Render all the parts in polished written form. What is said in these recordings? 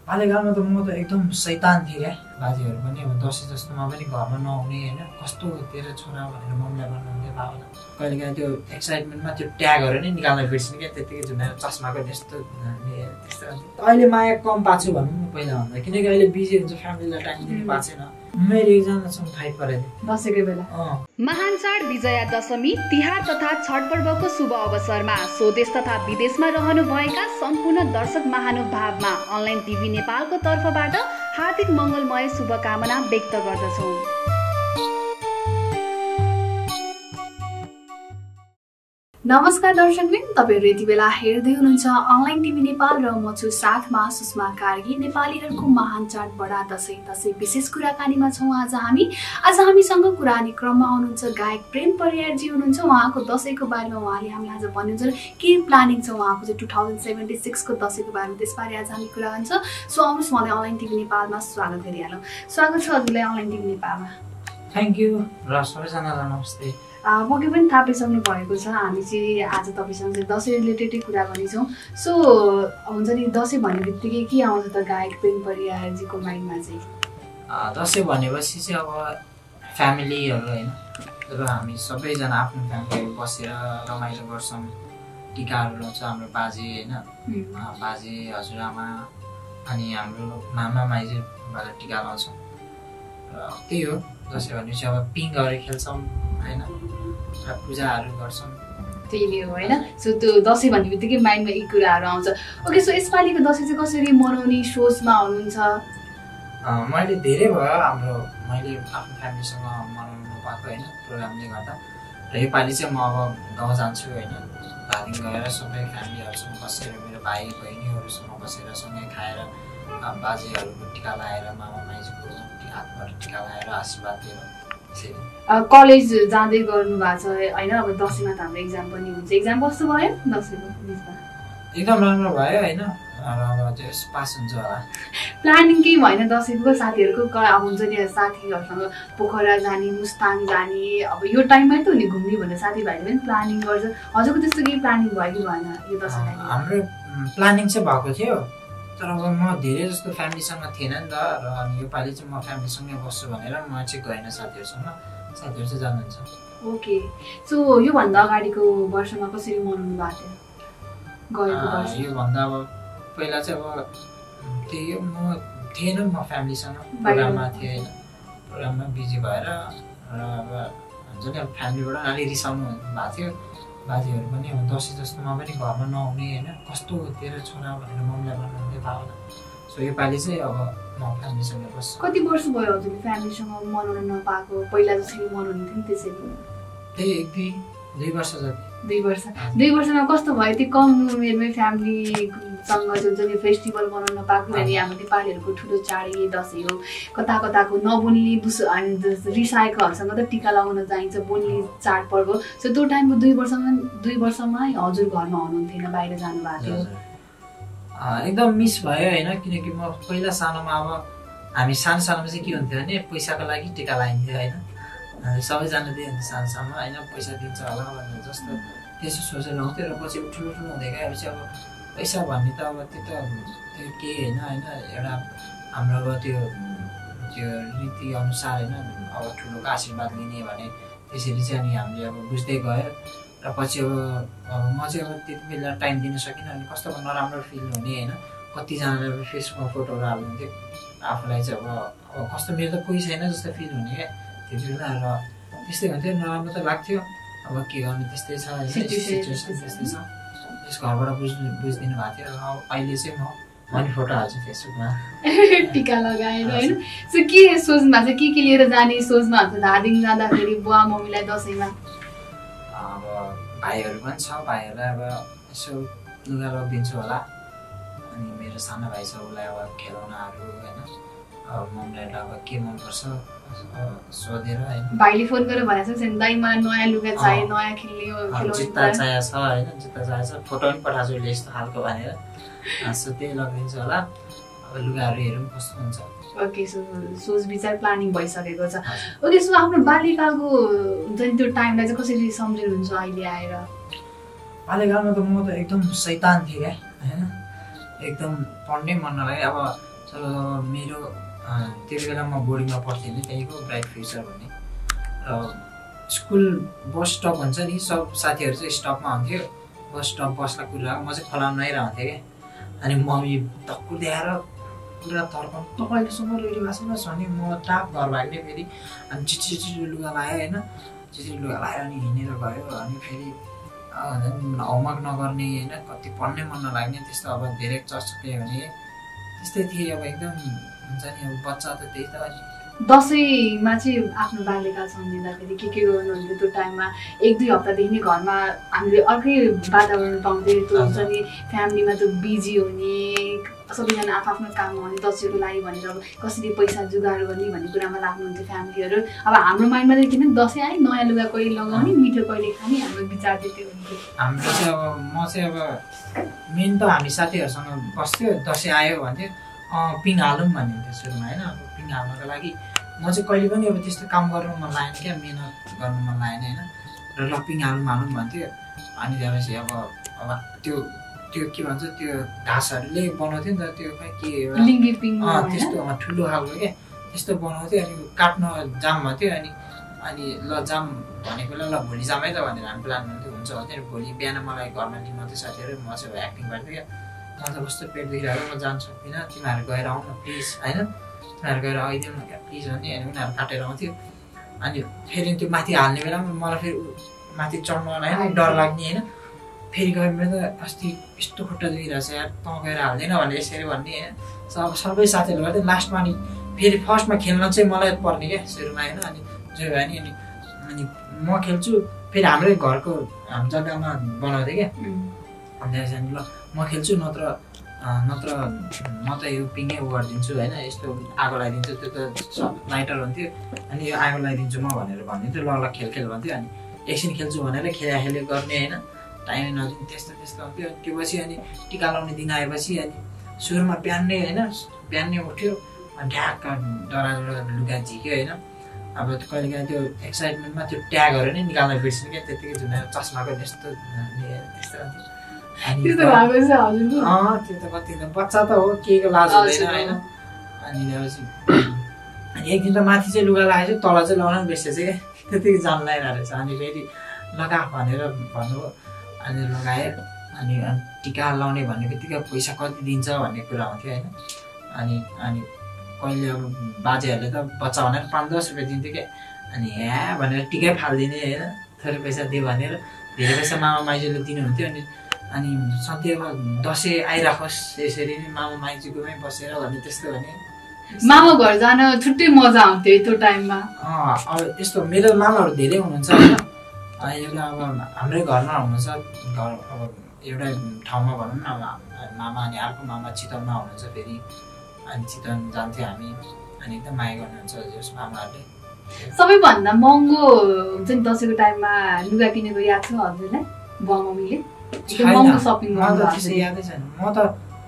बाल्यकालमा त म त एकदम शैतान थिएँ क्या। बाजेहरू पनि अब दसैँ जस्तोमा पनि घरमा नहुने होइन, कस्तो तेरो छोरा भनेर मम्मीलाई भन्नुहुन्थ्यो बाबालाई। कहिलेकाहीँ त्यो एक्साइटमेन्टमा त्यो ट्यागहरू नै निकाल्न बिर्सिने क्या, त्यत्तिकै झुन्डाएर चस्माको त्यस्तो त्यस्तो। अहिले माया कम पाएको छु भनौँ न पहिला भन्दा, किनकि अहिले बिजी हुन्छ, फ्यामिलीलाई टाइम दिनु पाएको छैन। मेरो एकजनासँग फाइट परेको थिएँ दसैँको बेला। महान चाड विजया दशमी, तिहार तथा छठ पर्वको शुभ अवसरमा स्वदेश तथा विदेशमा रहनुभएका सम्पूर्ण दर्शक महानुभावमा अनलाइन टिभी नेपालको तर्फबाट हार्दिक मङ्गलमय शुभकामना व्यक्त गर्दछौँ। नमस्कार दर्शकवृन्द, तपाईँहरू यति बेला हेर्दै हुनुहुन्छ अनलाइन टिभी नेपाल र म छु साथमा सुषमा कार्की। नेपालीहरूको महान चाड बडा दसैँ विशेष कुराकानीमा छौँ आज हामीसँग कुराकानी क्रममा हुनुहुन्छ गायक प्रेम परियारजी हुनुहुन्छ। उहाँको दसैँको बारेमा उहाँले हामीलाई आज भन्नुहुन्छ के प्लानिङ छ उहाँको चाहिँ 2076 को दसैँको बारेमा, त्यसबारे आज हामी कुरा हुन्छ। सो आउनुहोस् उहाँलाई अनलाइन टिभी नेपालमा स्वागत गरिहालौँ। स्वागत छ हजुरलाई अनलाइन टिभी नेपालमा। थ्याङ्क यू र सबैजनालाई नमस्ते। पक्कै पनि थाहा पाइसक्नु भएको छ, हामी चाहिँ आज तपाईँसँग चाहिँ दसैँ रिलेटेडै कुरा गर्नेछौँ। सो हुन्छ नि, दसैँ भन्ने बित्तिकै के आउँछ त गायक प्रेम परियारजीको माइन्डमा चाहिँ? दसैँ भनेपछि चाहिँ अब फ्यामिलीहरू होइन, जब हामी सबैजना आफ्नो फ्यामिलीहरू बसेर रमाइलो गर्छौँ, टिकाहरू लाउँछ हाम्रो बाजे होइन, बाजे हजुरआमा अनि हाम्रो मामा माइजूबाट टिका लाउँछौँ। र त्यही हो दसैँ भनेपछि। अब पिङहरू खेल्छौँ होइन, र पूजाहरू गर्छौँ, त्यही नै हो होइन। सो त्यो दसैँ भन्ने बित्तिकै माइन्डमा यी कुराहरू आउँछ। ओके, सो यसपालिको दसैँ चाहिँ कसरी मनाउने सोचमा हुनुहुन्छ? मैले धेरै भयो मैले आफ्नो फ्यामिलीसँग मनाउनु नपाएको होइन, प्रोग्रामले गर्दा। र योपालि चाहिँ म अब गाउँ जान्छु होइन, धादिङ गएर सबै फ्यामिलीहरूसँग बसेर, मेरो भाइ बहिनीहरूसँग बसेर सँगै खाएर, बाजेहरूको टिका लगाएर, मामा माइजूको हातबाट टिका लगाएर आशीर्वाद दिएर। कलेज जाँदै गर्नु भएको छ होइन, अब दसैँमा त हाम्रो एक्जाम पनि हुन्छ। एक्जाम कस्तो भयो दसैँको बिचमा? एकदम राम्रो भयो होइन, र अब त्यो पास हुन्छ होला। प्लानिङ केही भएन दसैँको? साथीहरूको अब हुन्छ नि, साथीहरूसँग पोखरा जाने, मुस्ताङ जाने, अब यो टाइममै त हुने घुम्ने भनेर साथीभाइले पनि प्लानिङ गर्छ। हजुरको त्यस्तो केही प्लानिङ भयो कि भएन यो दसैँलाई? हाम्रो प्लानिङ चाहिँ भएको थियो, तर अब म धेरै जस्तो फ्यामिलीसँग थिएन नि त। र अनि योपालि चाहिँ म फ्यामिलीसँगै बस्छु भनेर म चाहिँ गएन साथीहरूसँग, साथीहरू चाहिँ जानुहुन्छ। ओके, सो योभन्दा अगाडिको वर्षमा कसरी मनाउनु भएको थियो? योभन्दा अब पहिला चाहिँ अब त्यही म थिएन, म फ्यामिलीसँग प्रोग्राममा थिएँ होइन, प्रोग्राममा बिजी भएर। र अब हुन्छ नि, अब फ्यामिलीबाट अलिक रिसाउनु भएको थियो, बाजेहरू पनि अब दसैँ जस्तोमा पनि घरमा नहुने होइन, कस्तो तेरो छोरा भनेर मम्मीलाई भन्नुहुन्थ्यो बाबालाई। सो योपालि चाहिँ अब म फ्यामिलीसँग बस्छु। कति वर्ष भयो हजुरले फ्यामिलीसँग मनाउन नपाएको? पहिला जसरी मनाउने थियो नि त्यसरी? त्यही 1-2 वर्ष जति। 2 वर्ष। 2 वर्षमा कस्तो भयो त्यो कम उमेरमै फ्यामिलीसँग जुन चाहिँ फेस्टिभल मनाउन पाएको? अनि हाम्रो नेपालीहरूको ठुलो चाडै दसैँ हो, कता कताको नबोल्ने रिसाएकोहरूसँग त टिका लगाउन चाहिन्छ, बोल्ने चाडपर्व। सो त्यो टाइमको 2 वर्षमा हजुर घरमा हुनुहुन्थेन, बाहिर जानुभएको थियो? एकदम मिस भयो होइन, किनकि म पहिला सानोमा अब हामी सानोमा चाहिँ के हुन्थ्यो भने पैसाको लागि टिका लगाइन्थ्यो होइन, सबैजना दिइन्थ्यो सानोमा होइन, पैसा दिन्छ होला भनेर जस्तो त्यसो सोचेर आउँथ्यो। र पछि ठुलो हुँदै गएपछि अब पैसा भन्ने त अब त्यो केही होइन, एउटा हाम्रो अब त्यो रीति अनुसार होइन, अब ठुलोको आशीर्वाद लिने भने त्यसरी चाहिँ अनि हामीले अब बुझ्दै गयो। र पछि अब म चाहिँ अब त्यति बेला टाइम दिन सकिनँ, अनि कस्तो नराम्रो फिल हुने होइन, कतिजनाले अब फेसबुकमा फोटोहरू हाल्नुहुन्थ्यो, आफूलाई चाहिँ अब कस्तो मेरो त कोही छैन जस्तो फिल हुने क्या त्यति बेला। र त्यस्तै हुन्थ्यो, नराम्रो त लाग्थ्यो, अब के गर्ने त्यस्तै छ सिचुएसन, त्यस्तै छ। त्यस घरबाट बुझिदिनु भएको थियो। अब अहिले चाहिँ म पनि फोटो हाल्छु फेसबुकमा टिका लगाएर होइन। सो के सोच्नु भएको छ, के लिएर जाने सोचमा हुन्छ धादिङ जाँदाखेरि बुवा मम्मीलाई दसैँमा? अब भाइहरू पनि छ, भाइहरूलाई अब यसो लुगा लगिदिन्छु होला, अनि मेरो सानो भाइ छ उसलाई अब खेलौनाहरू होइन, अब मम्मीलाई अब के मनपर्छ सोधेर होइन। भाइले फोन गरेर भनेको छ दाइ मलाई नयाँ लुगा चाहियो, नयाँ खेल्ने जुत्ता चाहिएको छ होइन, जुत्ता चाहिएको छ, फोटो पनि पठाएको छु यस्तो खालको भनेर। सो त्यही लगिदिन्छु होला, अब लुगाहरू हेरौँ कस्तो हुन्छ। ओके, सो सोच विचार प्लानिङ भइसकेको छ। ओके, सो आफ्नो बाल्यकालको हुन्छ नि त्यो टाइमलाई चाहिँ कसरी सम्झिनुहुन्छ अहिले आएर? बाल्यकालमा त म त एकदम शैतान थिएँ क्या होइन, एकदम पढ्नै मन नलाग्यो। अब अब मेरो त्यति बेला म बोर्डिङमा पढ्थेँ नि, त्यहीँको ब्राइट फ्युचर भन्ने। र स्कुल बस स्टप हुन्छ नि, सब साथीहरू चाहिँ स्टपमा हुन्थ्यो, बस स्टप बसलाई कुदाएको, म चाहिँ खोलामा नुहाइरहन्थेँ क्या। अनि मम्मी धक्कु देखाएर पुरा तर्काउनु, तपाईँलेसम्म रेडी भएको छैनस् भने म टाप घर भाग्ने फेरि। अनि चिठी लुगा लगायो होइन, चिठी लुगा लगायो अनि हिँडेर गयो। अनि फेरि होमवर्क नगर्ने होइन, कति पढ्नै मन नलाग्ने त्यस्तो। अब धेरै चर्चक्रियो भने त्यस्तै थिएँ। अब एकदम हुन्छ नि, अब बच्चा त त्यही त। अनि दसैँमा चाहिँ आफ्नो बाल्यकाल सम्झिँदाखेरि के गर्नुहुन्थ्यो त्यो टाइममा? 1-2 हप्तादेखि नै घरमा हामीले अर्कै वातावरण पाउँदै, त्यो हुन्छ नि फ्यामिलीमा त्यो बिजी हुने, सबैजना आफ्नो काममा हुने, दसैँको लागि भनेर अब कसरी पैसा जुगाड गर्ने भन्ने कुरामा लाग्नुहुन्थ्यो फ्यामिलीहरू। अब हाम्रो माइन्डमा चाहिँ किन दसैँ आयो, नयाँ लुगा कहिले लगाउने, मिठो कहिले खाने, हाम्रो विचार चाहिँ त्यो हुन्थ्यो। हाम्रो चाहिँ अब म चाहिँ अब मेन त हामी साथीहरूसँग बस्थ्यो, दसैँ आयो भन्थ्यो पिङ हालौँ भन्नुहुन्थ्यो सुरुमा होइन। अब पिङ हाल्नको लागि म चाहिँ कहिले पनि अब त्यस्तो काम गर्नु मन लागेन क्या, मिहिनेत गर्नु मन लागेन होइन। र ल पिङ हालौँ भन्थ्यो। अनि त्यसपछि अब त्यो के भन्छ, त्यो घाँसहरूले बनाउँथ्यो नि त, त्यो खै के लिङ्गे पिङ त्यस्तो ठुलो खालको क्या, त्यस्तो बनाउँथ्यो। अनि काट्न जाम भन्थ्यो। अनि ल जाम भनेको बेला ल भोलि जाम है त भनेर हामी प्लान गर्थ्यो। हुन्छ भन्थ्यो। भोलि बिहान मलाई घरमा लिनुहुन्थ्यो साथीहरू, म चाहिँ एक्टिङ गर्थेँ क्या। म त कस्तो पेट दुखिरहेको, म जान सक्दिनँ, तिमीहरू गएर आउन प्लिज होइन, तिमीहरू गएर आइदिउँ न क्या प्लिज भन्ने। अनि उनीहरू काटेर आउँथ्यो। अनि फेरि त्यो माथि हाल्ने बेलामा मलाई फेरि माथि चढ्नलाई डर लाग्ने होइन। फेरि गयो भने त अस्ति यस्तो खुट्टा दुखिरहेको छ यार, तँ गएर हाल्दैन भने यसरी भन्ने होइन। अब सबै साथीहरूले गर्थ्यो। लास्टमा अनि फेरि फर्स्टमा खेल्न चाहिँ मलाई पर्ने क्या सुरुमा होइन। अनि जो भयो नि, अनि म खेल्छु, फेरि हाम्रै घरको हाम्रो जग्गामा बनाउँथेँ क्या। अनि ल म खेल्छु, नत्र म त यो पिङै उ गरिदिन्छु होइन, यस्तो आगो लगाइदिन्छु। त्यो त लाइटर हुन्थ्यो। अनि यो आगो लगाइदिन्छु म भनेर भनिदिन्थ्यो। ल खेल भन्थ्यो। अनि एकछिन खेल्छु भनेर खेले गर्ने होइन, टाइमै नदिने, त्यस्तो हुन्थ्यो। त्यो पछि अनि टिका लाउने दिन आएपछि अनि सुरुमा बिहानै होइन, बिहानै उठ्यो अनि ढ्याक्क डराएर लुगा झिक्यो होइन। अब कहिलेकाहीँ त्यो एक्साइटमेन्टमा त्यो ट्यागहरू नै निकाल्न बिर्सिनु क्या, त्यतिकै झुन्डाएर चस्माको त्यस्तो हुन्थ्यो। त्यो त कति बच्चा त हो, केको लाज हुँदैन होइन। अनि एक दिन त माथि चाहिँ लुगा लगाएछु, तल चाहिँ लगाउन बिर्सेछ क्या, त्यतिकै जान लगाइरहेको रहेछ। अनि फेरि लगा भनेर भन्नुभयो। अनि लगाएँ। अनि टिका लाउने भन्ने बित्तिकै पैसा कति दिन्छ भन्ने कुरा हुन्थ्यो होइन। अनि कहिले अब बाजेहरूले त बच्चा भनेर 5-10 रुपियाँ दिन्थ्यो क्या। अनि भनेर टिकै फालिदिने होइन, थोरै पैसा दियो भनेर। धेरै पैसा मामा माइजूले दिनुहुन्थ्यो। अनि सधैँ अब दसैँ आइराखोस् यसरी नै मामा माइजूकोमै बसेर भन्ने त्यस्तो भने। मामा घर जान छुट्टै मजा आउँथ्यो त्यो टाइममा। अब यस्तो मेरो मामाहरू धेरै हुनुहुन्छ होइन। एउटा अब हाम्रै घरमा हुनुहुन्छ, घर अब एउटा ठाउँमा भनौँ न, अब मामा अनि अर्को मामा चितवनमा हुनुहुन्छ फेरि। अनि चितवन जान्थ्यो हामी। अनि एकदम माया गर्नुहुन्छ जस मामाहरूले। सबैभन्दा महँगो हुन्छ नि दसैँको टाइममा लुगा किनेको याद छ हजुरलाई? बुवा मम्मीले महँगो सपिङ त्यसै यादै छैन। म त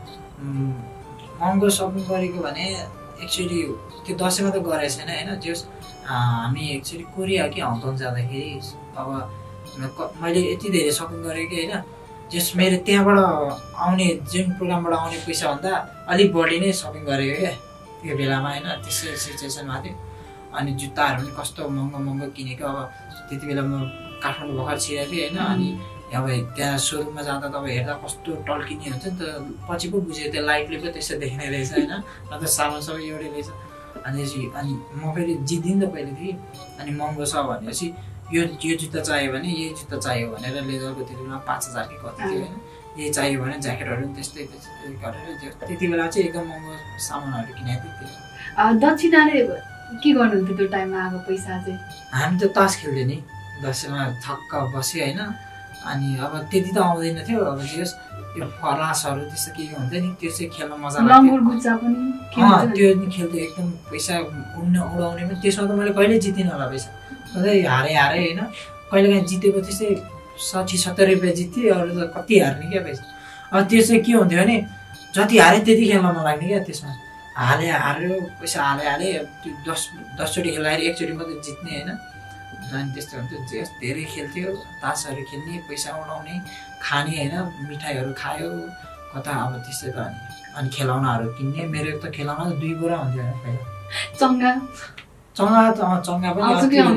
महँगो सपिङ गरेको भने एक्चुअली त्यो दसैँमा त गरेको छैन होइन। जस हामी एक्चुअली कोरिया कि हङकङ जाँदाखेरि अब मैले यति धेरै सपिङ गरेँ कि होइन। जस मेरो त्यहाँबाट आउने जुन प्रोग्रामबाट आउने पैसाभन्दा अलिक बढी नै सपिङ गरेको क्या त्यो बेलामा होइन। त्यसै सिचुएसनमा थियो। अनि जुत्ताहरू पनि कस्तो महँगो किनेको। अब त्यति बेला म काठमाडौँ भर्खर छिरेको थिएँ होइन। अनि अब त्यहाँ सोरुममा जाँदा तपाईँ हेर्दा कस्तो टल्किने हुन्छ नि त, पछि पो बुझ्यो त्यो लाइटले पो त्यस्तो देख्ने रहेछ होइन। अन्त सामान सबै एउटै रहेछ। अनि म फेरि जित्दिनँ त पहिलेदेखि। अनि महँगो छ भनेपछि यो जुत्ता चाहियो भने यही जुत्ता चाहियो भनेर लेदरको त्यति बेला 5000 कि कति थियो होइन। यही चाहियो भने ज्याकेटहरू पनि त्यस्तै गरेर त्यति बेला चाहिँ एकदम महँगो सामानहरू किनेको थियो। दक्षिणाले के गर्नुहुन्थ्यो त्यो टाइममा आएको पैसा चाहिँ? हामी त तास खेल्थ्यो नि दसैँमा, छक्क बस्यो होइन। अनि अब त्यति त आउँदैन थियो। अब जस यो फलासहरू त्यस्तो के हुन्थ्यो नि, त्यो चाहिँ खेल्न मजा लाग्थ्यो। त्यो नि खेल्थ्यो एकदम, पैसा उडाउने पनि। त्यसमा त मैले कहिल्यै जितिनँ होला पैसा, सधैँ हारेँ होइन। कहिलेकाहीँ जितेको त्यस्तै 60-70 रुपियाँ जित्थेँ, अरू त कति हार्ने क्या पैसा। अब त्यो चाहिँ के हुन्थ्यो भने जति हारेँ त्यति खेल्न नलाग्ने क्या। त्यसमा हार्यो पैसा हाले त्यो 10 चोटि खेल्दाखेरि 1 चोटि मात्रै जित्ने होइन। अनि त्यस्तो हुन्थ्यो। धेरै खेल्थ्यो, तासहरू खेल्ने, पैसा उडाउने, खाने होइन, मिठाईहरू खायो कता। अब त्यस्तै त। अनि खेलौनाहरू किन्ने। मेरो त खेलौना 2 बोरा हुन्थ्यो होइन पहिला। चङ्गा चङ्गा पनि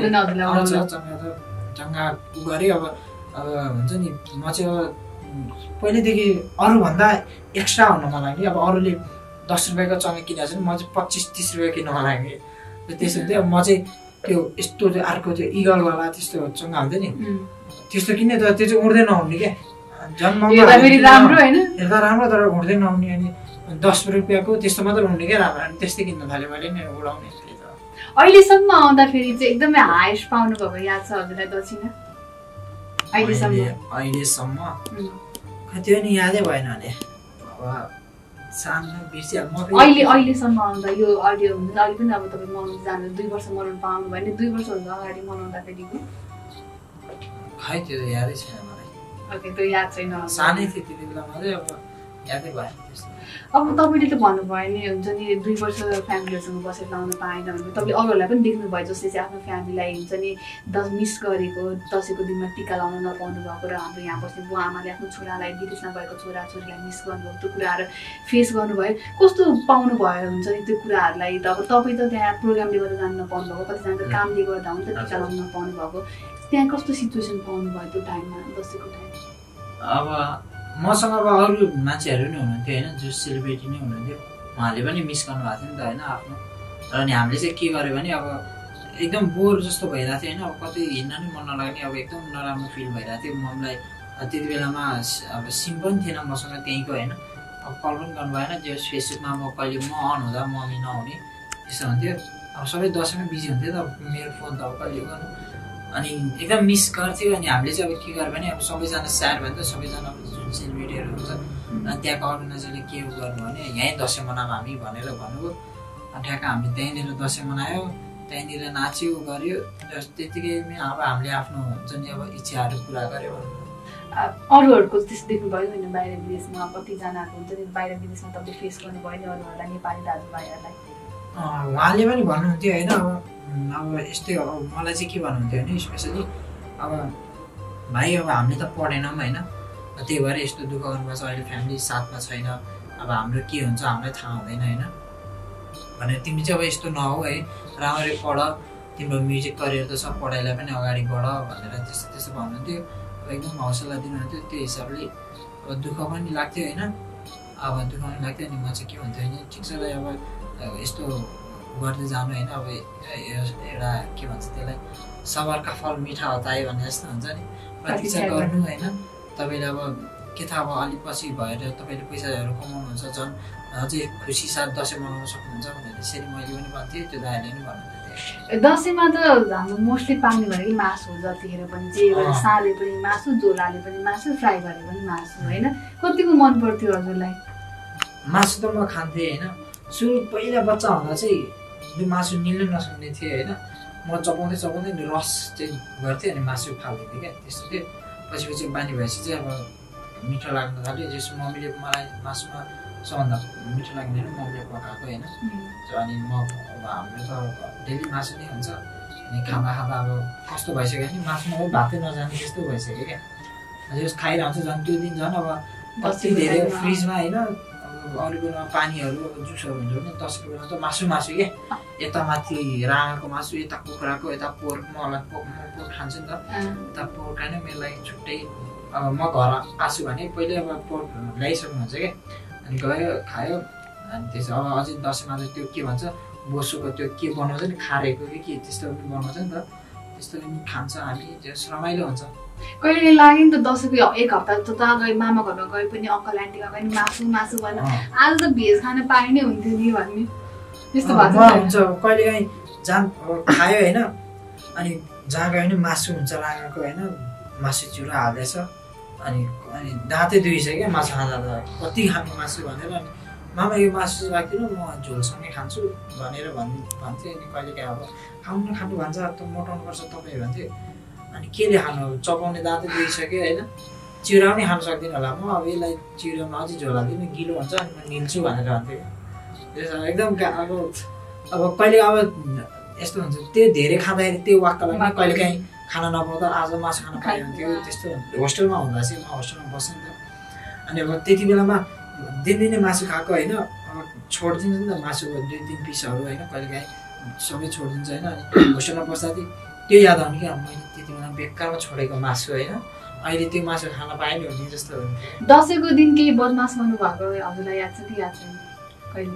चङ्गा गऱ्यो। अब हुन्छ नि म चाहिँ पहिल्यैदेखि अरूभन्दा एक्स्ट्रा हुन मन लाग्ने। अब अरूले 10 रुपियाँको चङ्गा किनेको छ भने म चाहिँ 25-30 रुपियाँ किन्न मन लाग्ने। त्यसो हुन्थ्यो। म चाहिँ त्यो यस्तो अर्को त्यो इगलवाला त्यस्तो चङ्गा हुन्थ्यो नि, त्यस्तो किन्ने। तर त्यो चाहिँ उड्दै नहुने क्या, हेर्दा राम्रो तर उड्दै नहुने। अनि 10 रुपियाँको त्यस्तो मात्रै उड्ने क्या राम्रो। अनि त्यस्तै किन्न थाल्यो मैले नि उडाउने। अहिलेसम्म आउँदाखेरि चाहिँ एकदमै हाइस्ट पाउनु भएको याद छ हजुरलाई दक्षिणा? अहिलेसम्म त्यो नि यादै भएन भने अब सानो बिर्सिहाल्नु। अहिलेसम्म आउँदा यो अडियो हुन्छ अहिले पनि अब तपाईँ मनाउनु जानु 2 वर्ष मनाउनु पाउनु भयो भने 2 वर्षभन्दा अगाडि मनाउँदाखेरिको खै त्यो यादै छैन मलाई। ओके, त्यो याद छैन। सानै थियो त्यति बेला मात्रै, अब यादै भएन त्यस्तो। अब तपाईँले त भन्नुभयो नि हुन्छ नि 2 वर्ष फ्यामिलीहरूसँग बसेर लाउनु पाएन भने तपाईँले अरूहरूलाई पनि देख्नुभयो जसले चाहिँ आफ्नो फ्यामिलीलाई हुन्छ नि मिस गरेको, दसैँको दिनमा टिका लाउन नपाउनु भएको र हाम्रो यहाँ बस्ने बुवा आमाले आफ्नो छोरालाई विदेशमा गएको छोराछोरीलाई मिस गर्नुभएको त्यो कुराहरू फेस गर्नुभयो। कस्तो पाउनु भयो हुन्छ नि त्यो कुराहरूलाई? त अब तपाईँ त त्यहाँ प्रोग्रामले गर्दा जानु नपाउनु भएको, कतिजना त कामले गर्दा हुन्छ टिका लाउनु नपाउनु भएको, त्यहाँ कस्तो सिचुएसन पाउनु भयो त्यो टाइममा, दसैँको टाइम? अब मसँग अब अरू मान्छेहरू नै हुनुहुन्थ्यो होइन, जो सेलिब्रेटी नै हुनुहुन्थ्यो, उहाँले पनि मिस गर्नुभएको थियो नि त होइन आफ्नो। र अनि हामीले चाहिँ के गर्यो भने अब एकदम बोर जस्तो भइरहेको थियो होइन, अब कतै हिँड्न नै मन नलाग्ने, अब एकदम नराम्रो फिल भइरहेको थियो मम्मीलाई। त्यति बेलामा अब सिम पनि थिएन मसँग त्यहीँको होइन, अब कल पनि गर्नु भएन। त्यो फेसबुकमा म कहिले म अन हुँदा मम्मी नहुने त्यस्तो हुन्थ्यो। अब सबै दसैँमा बिजी हुन्थ्यो त, मेरो फोन त अब कहिले गर्नु। अनि एकदम मिस गर्थ्यो। अनि हामीले चाहिँ अब के गर्यो भने अब सबैजना स्याड भयो नि त, सबैजना जुन सेलिब्रेटीहरू हुन्छ अनि त्यहाँको अर्गनाइजरले के गर्नु भने यहीँ दसैँ मनाऊँ हामी भनेर भन्नुभयो। अनि ठ्याक्क हामी त्यहीँनिर दसैँ मनायो, त्यहीँनिर नाच्यो गर्यो। त्यतिकैमा अब हामीले आफ्नो हुन्छ नि अब इच्छाहरू पुरा गर्यो। अरूहरूको त्यस्तो देख्नुभयो होइन बाहिर विदेशमा? कतिजनाको हुन्छ नि बाहिर विदेशमा तपाईँले फेस गर्नुभयो नि अरूहरूलाई, नेपाली दाजुभाइहरूलाई? उहाँले पनि भन्नुहुन्थ्यो होइन, अब यस्तै अब मलाई चाहिँ के भन्नुहुन्थ्यो भने स्पेसली अब भाइ अब हामीले त पढेनौँ होइन, त्यही भएर यस्तो दुःख गर्नुपर्छ, अहिले फ्यामिली साथमा छैन, अब हाम्रो के हुन्छ हामीलाई थाहा हुँदैन होइन भनेर तिमी चाहिँ अब यस्तो नहो है, राम्ररी पढ, तिम्रो म्युजिक करियर त छ, पढाइलाई पनि अगाडि बढ भनेर त्यस्तो त्यस्तो भन्नुहुन्थ्यो। अब एकदम हौसला दिनुहुन्थ्यो। त्यो हिसाबले अब दुःख पनि लाग्थ्यो होइन, अब दुःख पनि लाग्थ्यो। अनि म चाहिँ के भन्थ्यो भने ठिक छ अब यस्तो गर्दै जानु होइन, अब एउटा के भन्छ त्यसलाई सवारका फल मिठा होता है भन्ने जस्तो हुन्छ नि, प्रतीक्षा गर्नु होइन। तपाईँले अब के थाहा अब अलिक पछि भएर तपाईँले पैसाहरू कमाउनुहुन्छ, झन् अझै खुसी साथ दसैँ मनाउन सक्नुहुन्छ भनेर त्यसरी मैले पनि भन्थेँ, त्यो दाइले पनि भन्नुहुन्थ्यो। दसैँमा त हाम्रो मोस्टली पाक्ने भनेको मासु, जतिखेर पनि जे साले पनि मासु, झोलाले पनि मासु, फ्राई गरे पनि मासु होइन। कतिको मन पर्थ्यो हजुरलाई मासु? त म खान्थेँ होइन, सुरु पहिला बच्चा हुँदा चाहिँ त्यो मासु निल्न नसक्ने थिएँ होइन, म चपाउँदै चपाउँदै रस चाहिँ गर्थेँ अनि मासु फाल्दिन्थेँ क्या, त्यस्तो थियो। पछि बानी भएपछि चाहिँ अब मिठो लाग्न थाल्यो। जस्तो मम्मीले मलाई मासुमा सबभन्दा मिठो लाग्ने मम्मीले पकाएको होइन। अनि म अब हाम्रो त डेली मासु नै हुन्छ, अनि खाँदा अब कस्तो भइसक्यो भने मासुमा पनि भातै नजाने त्यस्तो भइसक्यो क्या। जस खाइरहन्छ झन् त्यो दिन झन् अब कति धेरै फ्रिजमा होइन, अरू बेलामा पानीहरू अब जुसहरू हुन्छ भने दसैँको बेलामा त मासु क्या, यता माथि राँगाको मासु, यता कुखुराको, यता पोर्क। मलाई पोर्क खान्छु नि त, यता पोर्क होइन मेरो लागि छुट्टै। अब म घर आछु भने पहिले अब पोर्क ल्याइसक्नुहुन्छ क्या, अनि गयो खायो। अनि त्यसो अब अझै दसैँमा त त्यो के भन्छ बोसोको त्यो के बनाउँछ नि, खारेको कि त्यस्तो पनि बनाउँछ नि त, त्यस्तो पनि खान्छ हामी, त्यस रमाइलो हुन्छ। कहिले लाग्यो नि त दसैँको 1 हप्ता त गए मामा घरमा गए पनि अङ्कल आन्टीमा पनि मासु भन्नु, आज त भेज खान पाए नै हुन्थ्यो नि भन्ने त्यस्तो हुन्छ। कहिलेकाहीँ जहाँ खायो होइन, अनि जहाँ गयो भने मासु हुन्छ राँगाको होइन, मासु चिउरा हाल्दैछ, अनि दाँतै दुइसक्यो क्या मासु खाँदा त, कति खाने मासु भनेर। अनि मामा यो मासु राखिदिनु म झोलसँगै खान्छु भनेर भन्थेँ। अनि कहिलेकाहीँ अब खानु भन्छ त मोटाउनु पर्छ तपाईँ भन्थ्यो। अनि केले खानु, चपाउने दाँतै दुइसक्यो होइन, चिउरा पनि खानु सक्दिनँ होला म, अब यसलाई चिउरामा अझै झोल हालिदिनु गिलो हुन्छ अनि म निल्छु भनेर भन्थेँ। त्यसो एकदम अब कहिले अब यस्तो हुन्छ त्यो धेरै खाँदाखेरि त्यो वाक्क लाग्ने, कहिलेकाहीँ खाना नपाउँदा आज मासु खान पाइन्थ्यो त्यस्तो। होस्टेलमा हुँदा चाहिँ म होस्टेलमा बसेँ नि त, अनि अब त्यति बेलामा दिनदिनै मासु खाएको होइन छोडिदिन्छ नि त मासुको 2-3 पिसहरू होइन कहिलेकाहीँ सबै छोडिदिन्छ होइन अनि होस्टेलमा बस्दा त्यो याद आउने कि मैले त्यति बेला बेकारमा छोडेको मासु होइन अहिले त्यो मासु खान पाएँ नि हुने जस्तो हुन्थ्यो। दसैँको दिन केही बदमास गर्नुभएको हजुरलाई याद छ कि याद छैन कहिले?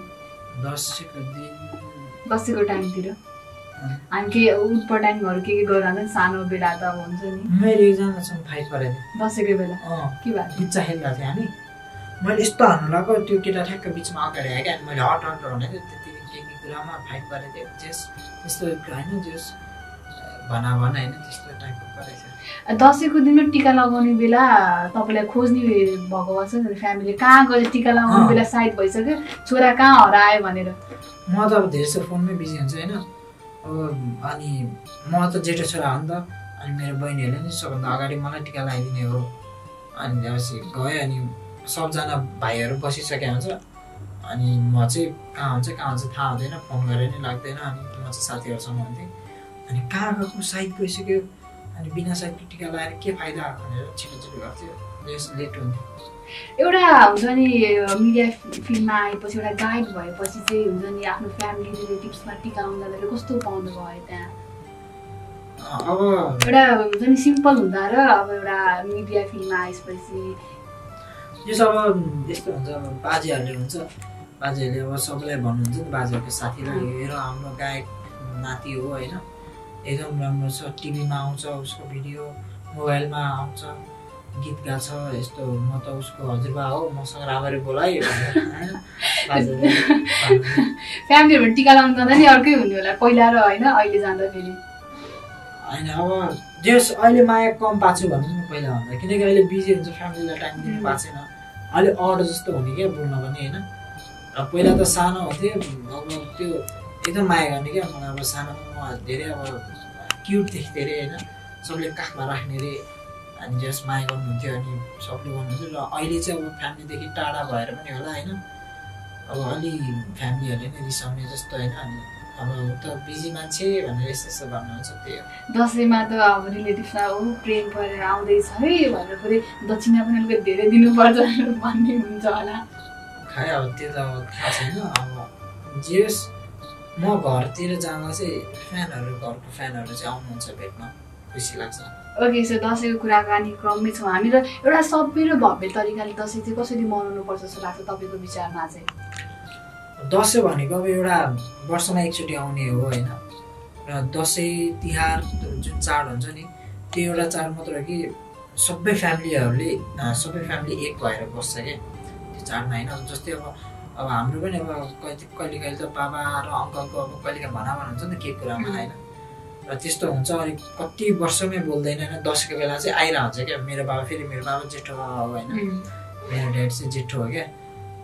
दसैँको टाइमतिर हामी के उटपटाङहरू के गरेर हुन्छ नि सानो बेला त अब हुन्छ नि। मैले एकजनासँग फाइट गरेको थिएँ दसैँको बेला के भयो? बिच्चा खेलिरहेको थिएँ हामी मैले यस्तो हान्नु लाग्यो त्यो केटा ठ्याक्क बिचमा अगाडि आयो क्या अनि मैले हट हट भनेको त्यति के कुरामा फाइट गरेको थिएँ जेस त्यस्तो होइन जेस भना होइन त्यस्तो टाइपको परेको छ। दसैँको दिनमा टिका लगाउने बेला तपाईँलाई खोज्ने भएको छ नि फ्यामिलीले कहाँ गएर टिका लगाउने बेला साइड भइसक्यो छोरा कहाँ हरायो भनेर। म त अब धेरै जस्तो फोनमै बिजी हुन्छु होइन अब अनि म त जेठो छोरा हो नि त अनि मेरो बहिनीहरूले नि सबभन्दा अगाडि मलाई टिका लगाइदिने हो अनि त्यसपछि गएँ अनि सबजना भाइहरू बसिसकेको हुन्छ अनि म चाहिँ कहाँ हुन्छ थाहा हुँदैन फोन गरेर नि लाग्दैन अनि म चाहिँ साथीहरूसँग हुन्थेँ अनि कहाँ गएको साइड गइसक्यो अनि बिना साइडको टिका लगाएर के फाइदा भनेर छिटो गर्थ्यो जस लेट हुन्थ्यो। एउटा हुन्छ नि मिडिया फिल्डमा आएपछि एउटा गाइड भएपछि चाहिँ हुन्छ नि आफ्नो फ्यामिली रिलेटिभ्समा टिका लगाउन जाँदाखेरि कस्तो पाउनु भयो त्यहाँ? अब एउटा हुन्छ नि सिम्पल हुँदा र अब एउटा मिडिया फिल्डमा आएपछि यो सब यस्तो हुन्छ अब बाजेहरूले हुन्छ बाजेहरूले अब सबैलाई भन्नुहुन्छ नि बाजेहरूको साथीलाई हेर हाम्रो गायक नाति हो होइन एकदम राम्रो छ टिभीमा आउँछ उसको भिडियो मोबाइलमा आउँछ गीत गाछ यस्तो म त उसको हजुरबा हो मसँग राम्ररी बोलाइ फ्यामिलीहरू टिका लगाउनु जाँदा नि अर्कै हुने होला पहिला र होइन अहिले जाँदाखेरि होइन अब जस अहिले माया कम पाछु भन्नु नि पहिला भन्दा किनकि अहिले बिजी हुन्छ फ्यामिलीलाई टाइम दिनु पाएको छैन अहिले अड जस्तो हुने क्या बोल्न पनि होइन र पहिला त सानो हुन्थ्यो अब त्यो एकदम माया गर्ने क्या मलाई अब सानोमा म धेरै अब क्युट देख्थेँ अरे होइन सबले काखमा राख्ने अरे अनि जस माया गर्नुहुन्थ्यो अनि सबले गर्नुहुन्थ्यो र अहिले चाहिँ अब फ्यामिलीदेखि टाढा भएर पनि होला होइन अब अलि फ्यामिलीहरूले नै रिसाउने जस्तो होइन अनि अब त बिजी मान्छे भनेर यस्तो भन्नुहुन्छ त्यही हो। दसैँमा त अब रिलेटिभ्समा प्रेम गरेर आउँदैछ है भनेर फेरि दक्षिणा पनि अलिकति धेरै दिनुपर्छ भन्ने हुन्छ होला खै अब त्यो त अब थाहा छैन अब जे होस् म घरतिर जाँदा चाहिँ घरको फ्यानहरू चाहिँ आउनुहुन्छ भेट्न खुसी लाग्छ। ओके सो दसैँको कुराकानी क्रममै छौँ हामी र एउटा सभ्य र भव्य तरिकाले दसैँ चाहिँ कसरी मनाउनु पर्छ जस्तो लाग्छ तपाईँको विचारमा चाहिँ? दसैँ भनेको अब एउटा वर्षमा एकचोटि आउने हो होइन र दसैँ तिहार जुन चाड हुन्छ नि त्यो एउटा चाड मात्र हो कि सबै फ्यामिली एक भएर बस्छ क्या त्यो चाडमा होइन जस्तै अब हाम्रो पनि अब कहिले त बाबा र अङ्कलको अब कहिलेकाहीँ भनाभन हुन्छ नि के कुरामा होइन र त्यस्तो हुन्छ अनि कति वर्षमै बोल्दैन होइन दसैँको बेला चाहिँ आइरहन्छ क्या मेरो बाबा जेठो बाबा हो होइन मेरो ड्याड चाहिँ जेठो हो क्या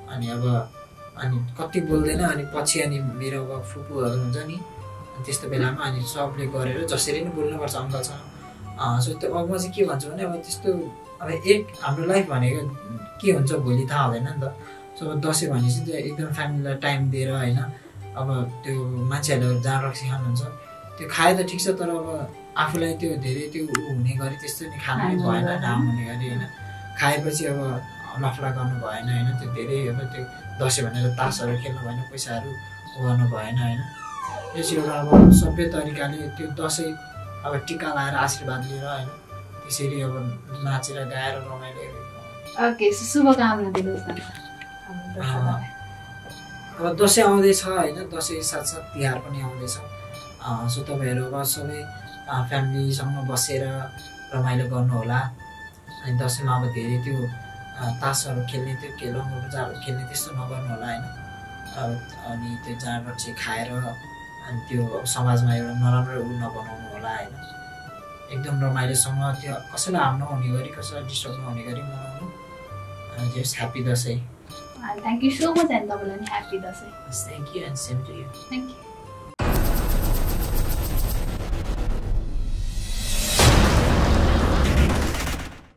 अनि कति बोल्दैन अनि पछि अनि मेरो अब फुपूहरू हुन्छ नि त्यस्तो बेलामा अनि सबले गरेर जसरी नै बोल्नुपर्छ अङ्कलसँग सो त्यो अब म चाहिँ के भन्छु भने अब त्यस्तो अब हाम्रो लाइफ भनेको के हुन्छ भोलि थाहा हुँदैन नि त सो दसैँ भनेपछि त्यो एकदम फ्यामिलीलाई टाइम दिएर होइन अब त्यो मान्छेहरूले जाँड रक्सी खानुहुन्छ त्यो खाए त ठिक छ तर अब आफूलाई त्यो धेरै त्यो हुने गरी त्यस्तो नि खानु पनि भएन घाम हुने गरी होइन खाएपछि अब लफडा गर्नु भएन होइन त्यो धेरै अब त्यो दसैँ भनेर तासहरू खेल्नु भएन पैसाहरू गर्नु भएन होइन यो चाहिँ एउटा अब सबै तरिकाले त्यो दसैँ अब टिका लगाएर आशीर्वाद लिएर होइन त्यसरी अब नाचेर गाएर रमाइलो। ओके शुभकामना दिनुहोस् न। अब दसैँ आउँदैछ होइन दसैँ साथसाथ तिहार पनि आउँदैछ सो तपाईँहरू अब सबै फ्यामिलीसँग बसेर रमाइलो गर्नुहोला अनि दसैँमा अब धेरै त्यो तासहरू खेल्ने त्यो रङ्गहरू खेल्ने त्यस्तो नगर्नु होला होइन अनि त्यो जाँड रक्सी खाएर अनि त्यो समाजमा एउटा नराम्रो नबनाउनु होला होइन एकदम रमाइलोसँग त्यो कसैलाई हार्म नहुने गरी कसैलाई डिस्टर्ब नहुने गरी मनाउनु just happy Dashain. Thank you so much and तपाईँलाई नि happy Dashain. Thank you and same to you. Thank you.